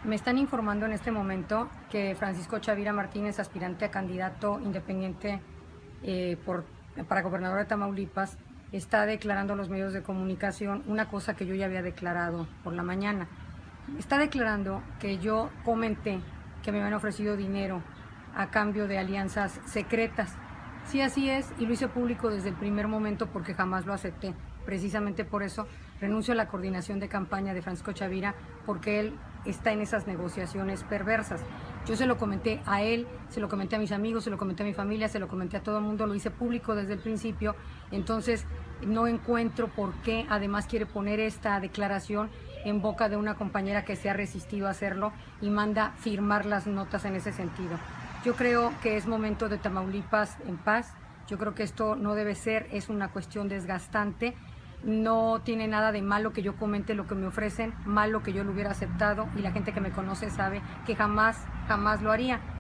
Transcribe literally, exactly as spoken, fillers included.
Me están informando en este momento que Francisco Chavira Martínez, aspirante a candidato independiente eh, por, para gobernador de Tamaulipas, está declarando a los medios de comunicación una cosa que yo ya había declarado por la mañana. Está declarando que yo comenté que me habían ofrecido dinero a cambio de alianzas secretas. Sí, así es, y lo hice público desde el primer momento porque jamás lo acepté. Precisamente por eso renuncio a la coordinación de campaña de Francisco Chavira, porque él está en esas negociaciones perversas. Yo se lo comenté a él, se lo comenté a mis amigos, se lo comenté a mi familia, se lo comenté a todo el mundo, lo hice público desde el principio. Entonces no encuentro por qué además quiere poner esta declaración en boca de una compañera que se ha resistido a hacerlo y manda firmar las notas en ese sentido. Yo creo que es momento de Tamaulipas en paz. Yo creo que esto no debe ser, es una cuestión desgastante. No tiene nada de malo que yo comente lo que me ofrecen, malo que yo lo hubiera aceptado, y la gente que me conoce sabe que jamás, jamás lo haría.